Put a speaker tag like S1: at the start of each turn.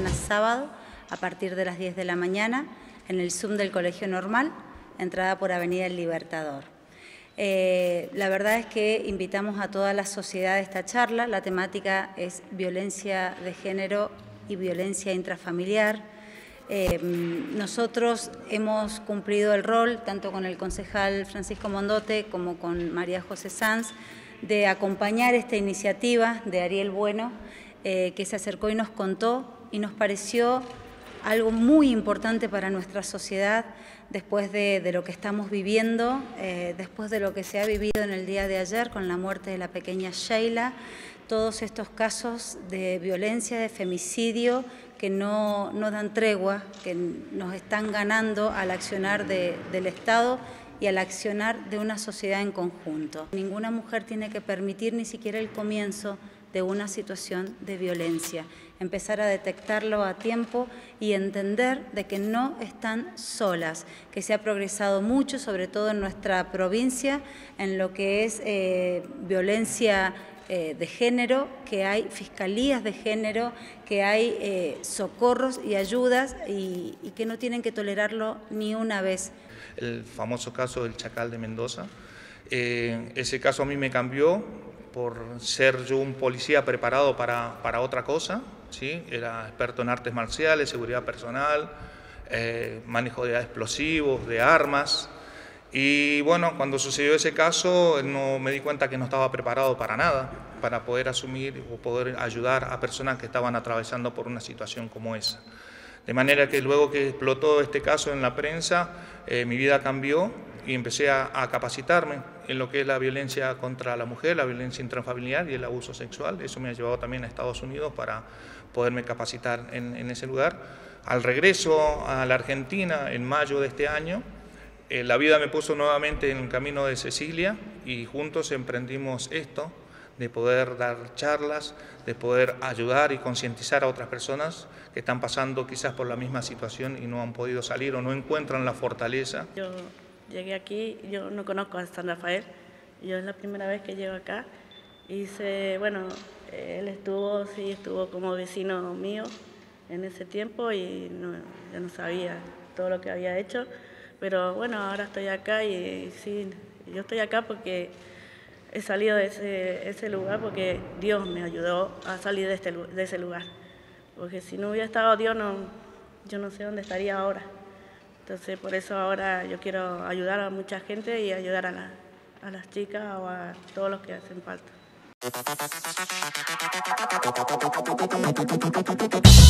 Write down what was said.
S1: mañana sábado a partir de las 10 de la mañana en el Zoom del Colegio Normal, entrada por Avenida El Libertador. La verdad es que invitamos a toda la sociedad a esta charla. La temática es violencia de género y violencia intrafamiliar. Nosotros hemos cumplido el rol, tanto con el concejal Francisco Mondote como con María José Sanz, de acompañar esta iniciativa de Ariel Bueno, que se acercó y nos contó, y nos pareció algo muy importante para nuestra sociedad después de lo que estamos viviendo, después de lo que se ha vivido en el día de ayer con la muerte de la pequeña Sheila, todos estos casos de violencia, de femicidio que no dan tregua, que nos están ganando al accionar del Estado y al accionar de una sociedad en conjunto. Ninguna mujer tiene que permitir ni siquiera el comienzo de una situación de violencia, empezar a detectarlo a tiempo y entender de que no están solas, que se ha progresado mucho, sobre todo en nuestra provincia, en lo que es violencia de género, que hay fiscalías de género, que hay socorros y ayudas y que no tienen que tolerarlo ni una vez.
S2: El famoso caso del Chacal de Mendoza, ese caso a mí me cambió por ser yo un policía preparado para otra cosa, ¿sí? Era experto en artes marciales, seguridad personal, manejo de explosivos, de armas. Y bueno, cuando sucedió ese caso no me di cuenta que no estaba preparado para nada, para poder asumir o poder ayudar a personas que estaban atravesando por una situación como esa. De manera que luego que explotó este caso en la prensa, mi vida cambió y empecé a capacitarme en lo que es la violencia contra la mujer, la violencia intrafamiliar y el abuso sexual. Eso me ha llevado también a Estados Unidos para poderme capacitar en ese lugar. Al regreso a la Argentina en mayo de este año, la vida me puso nuevamente en el camino de Cecilia y juntos emprendimos esto, de poder dar charlas, de poder ayudar y concientizar a otras personas que están pasando quizás por la misma situación y no han podido salir o no encuentran la fortaleza.
S3: Yo llegué aquí, yo no conozco a San Rafael, yo es la primera vez que llego acá. Bueno, él estuvo como vecino mío en ese tiempo y yo no sabía todo lo que había hecho. Pero bueno, ahora estoy acá y sí, yo estoy acá porque he salido de ese lugar porque Dios me ayudó a salir de ese lugar. Porque si no hubiera estado Dios, yo no sé dónde estaría ahora. Entonces por eso ahora yo quiero ayudar a mucha gente y ayudar a las chicas o a todos los que hacen falta.